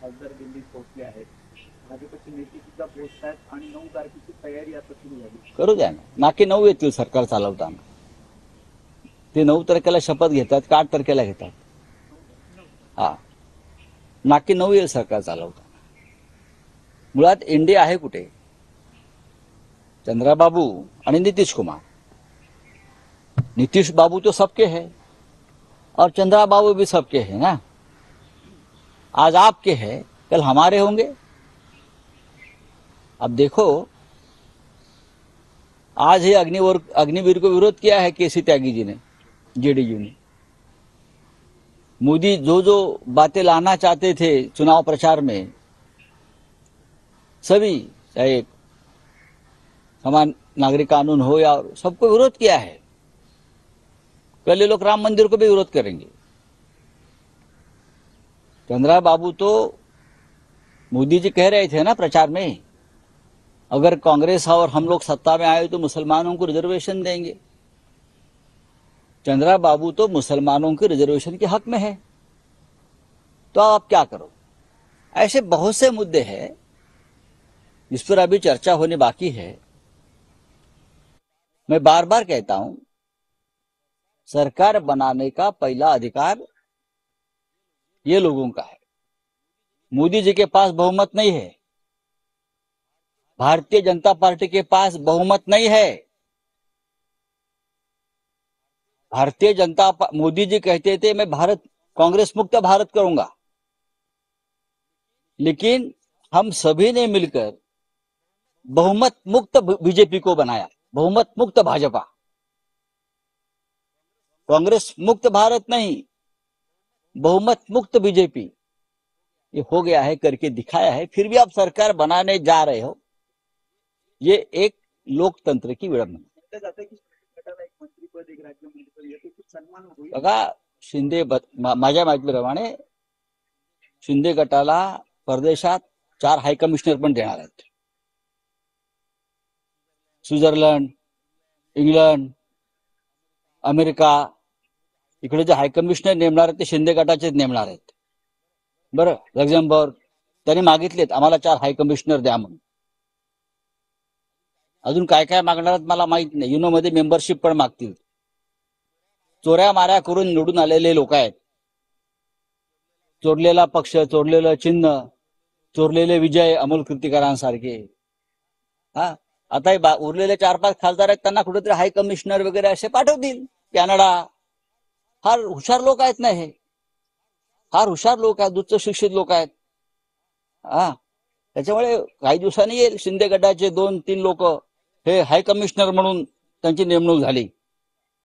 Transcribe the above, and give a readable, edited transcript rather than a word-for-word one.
खासदार दिल्लीत पोहोचले आहेत. भाजपचे नेते सुद्धा पोहोचत आहेत आणि 9 तारखेची तयारी आता सुरू झाली. करू द्या ना. नाकी 9 येतील सरकार चालवताना. ते 9 तारखेला शपथ घेतात का 8 तारखेला घेतात? हा, नाकी 9 येईल सरकार चालवताना. मुळात इंडिया आहे कुठे? चंद्राबाबू आणि नितीश कुमार. नीतीश बाबू तो सबके हैं और चंद्रा बाबू भी सबके हैं ना. आज आपके हैं, कल हमारे होंगे. अब देखो, आज ही अग्निवीर को विरोध किया है केसी त्यागी जी ने, जेडीयू ने. मोदी जो जो बातें लाना चाहते थे चुनाव प्रचार में, सभी, चाहे समान नागरिक कानून हो या सबको विरोध किया है. कल ये लोग राम मंदिर को भी विरोध करेंगे. चंद्रा बाबू तो मोदी जी कह रहे थे ना प्रचार में, अगर कांग्रेस और हम लोग सत्ता में आए तो मुसलमानों को रिजर्वेशन देंगे. चंद्रा बाबू तो मुसलमानों के रिजर्वेशन के हक में है. तो आप क्या करो? ऐसे बहुत से मुद्दे हैं जिस पर अभी चर्चा होने बाकी है. मैं बार बार कहता हूं, सरकार बनाने का पहला अधिकार ये लोगों का है. मोदी जी के पास बहुमत नहीं है. भारतीय जनता पार्टी के पास बहुमत नहीं है. मोदी जी कहते थे मैं कांग्रेस मुक्त भारत करूंगा, लेकिन हम सभी ने मिलकर बहुमत मुक्त बीजेपी को बनाया, बहुमत मुक्त भाजपा. कांग्रेस मुक्त भारत नहीं, बहुमत मुक्त बीजेपी ये हो गया है, करके दिखाया है. फिर भी आप सरकार बनाने जा रहे हो, ये एक लोकतंत्र की विडंबना. बघा, माझ्या माहितीप्रमाणे शिंदे गटाला परदेशात 4 हाय कमिशनर पण देणार आहेत. स्वित्झर्लंड, इंग्लंड, अमेरिका, इकडे जे हाय कमिशनर नेमणार आहेत ते शिंदे गटाचेच नेमणार आहेत. बरं, लक्झमबर्ग त्यांनी मागितलेत आम्हाला 4 हाय कमिशनर द्या म्हणून. अजून काय काय मागणार मला माहित नाही. युनो मध्ये मेंबरशिप पण मागतील. चोऱ्या माऱ्या करून निवडून आलेले लोक आहेत. चोरलेला पक्ष, चोरलेलं चिन्ह, चोरलेले विजय अमोल कीर्तिकरांसारखे. हा, आता उरलेले 4-5 खासदार आहेत, त्यांना कुठेतरी हाय कमिशनर वगैरे असे पाठवतील. कॅनडा. फार हुशार लोक आहेत ना हे. फार हुशार लोक आहेत, उच्च शिक्षित लोक आहेत. हा, त्याच्यामुळे काही दिवसांनी येईल शिंदे गटाचे 2-3 लोक हे हाय कमिशनर म्हणून त्यांची नेमणूक झाली.